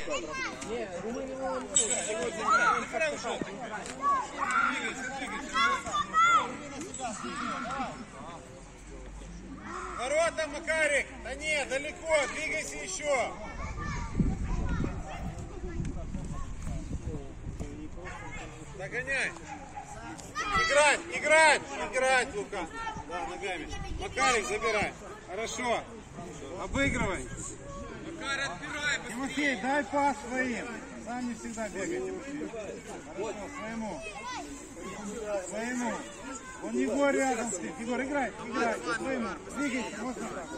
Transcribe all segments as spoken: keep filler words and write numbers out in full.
Ворота, Макарик! Да нет, далеко, двигайся еще! Догоняй! Играть, играть, играть, Лука! Да, ногами. Макарик, забирай. Хорошо. Обыгрывай. Макарик, отбирай быстрее. Тимофей, дай пас своим. Сам не всегда бегай, Тимофей. Хорошо, своему. Своему. Он Егор рядом стоит. Егор, играй, играй. Своему. Двигайся, вот так.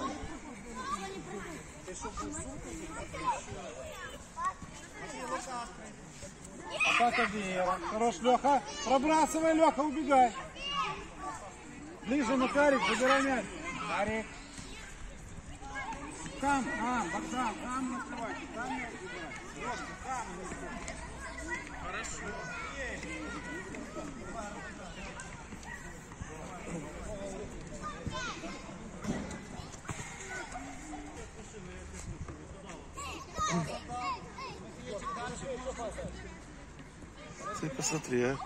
Атака Вера. Хорош, Леха. Пробрасывай, Леха, убегай. Ближе, Макарик, забирай мяч. Макарик. Там, там, Богдан, там накрывайте. Там мяч забирай. Леша, там. Хорошо. Ты посмотри, а.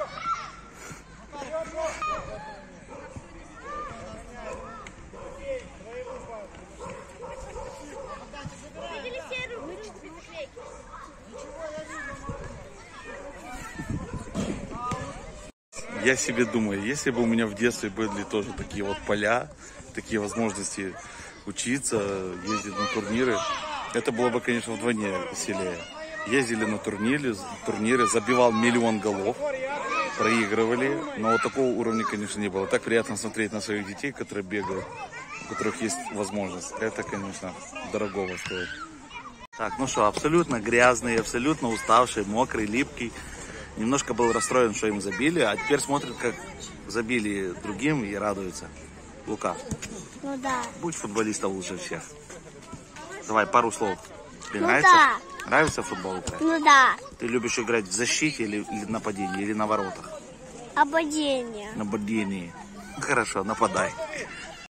Я себе думаю, если бы у меня в детстве были тоже такие вот поля, такие возможности учиться, ездить на турниры, это было бы, конечно, вдвойне веселее. Ездили на турниры, турниры, забивал миллион голов, проигрывали, но вот такого уровня, конечно, не было. Так приятно смотреть на своих детей, которые бегают, у которых есть возможность. Это, конечно, дорогого стоит. Так, ну что, абсолютно грязный, абсолютно уставший, мокрый, липкий. Немножко был расстроен, что им забили, а теперь смотрит, как забили другим и радуется. Лука, ну да. Будь футболистом лучше всех. Давай пару слов. Тебе ну нравится? Да. Нравится футбол играть? Ну да. Ты любишь играть в защите или, или нападении, или на воротах? Нападение. Нападении. Хорошо, нападай.